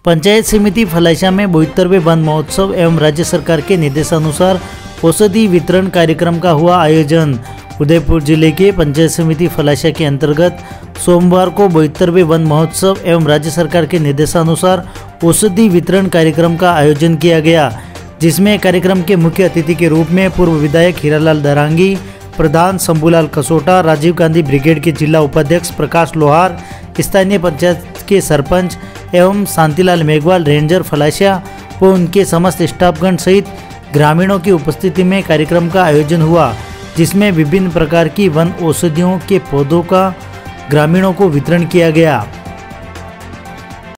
पंचायत समिति फलाशा में 72वें वन महोत्सव एवं राज्य सरकार के निर्देशानुसार औषधि वितरण कार्यक्रम का हुआ आयोजन। उदयपुर जिले के पंचायत समिति फलाशा के अंतर्गत सोमवार को 72वें वन महोत्सव एवं राज्य सरकार के निर्देशानुसार औषधि वितरण कार्यक्रम का आयोजन किया गया, जिसमें कार्यक्रम के मुख्य अतिथि के रूप में पूर्व विधायक हीरालाल दरांगी, प्रधान शंभूलाल कसोटा, राजीव गांधी ब्रिगेड के जिला उपाध्यक्ष प्रकाश लोहार, स्थानीय पंचायत के सरपंच एवं शांतिलाल मेघवाल, रेंजर फलाशा व उनके समस्त स्टाफगण सहित ग्रामीणों की उपस्थिति में कार्यक्रम का आयोजन हुआ, जिसमें विभिन्न प्रकार की वन औषधियों के पौधों का ग्रामीणों को वितरण किया गया।